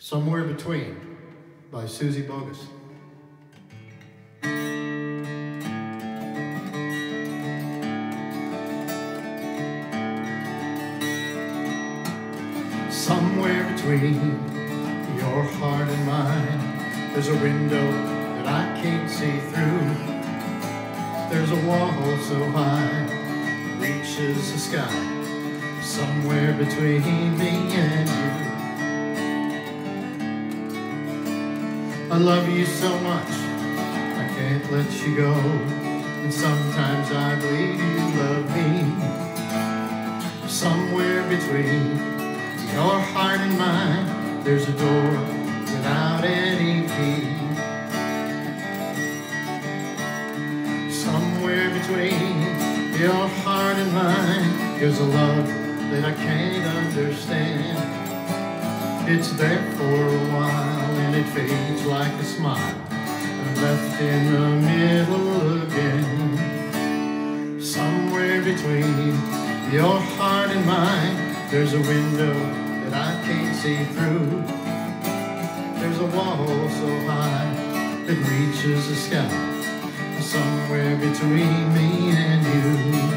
Somewhere Between by Suzzy Boguss. Somewhere between your heart and mine, there's a window that I can't see through. There's a wall so high, it reaches the sky. Somewhere between me and you. I love you so much, I can't let you go. And sometimes I believe you love me. Somewhere between your heart and mine, there's a door without any key. Somewhere between your heart and mine, there's a love that I can't understand. It's there for a while and it fades like a smile, and left in the middle again. Somewhere between your heart and mine, there's a window that I can't see through. There's a wall so high that reaches the sky. Somewhere between me and you.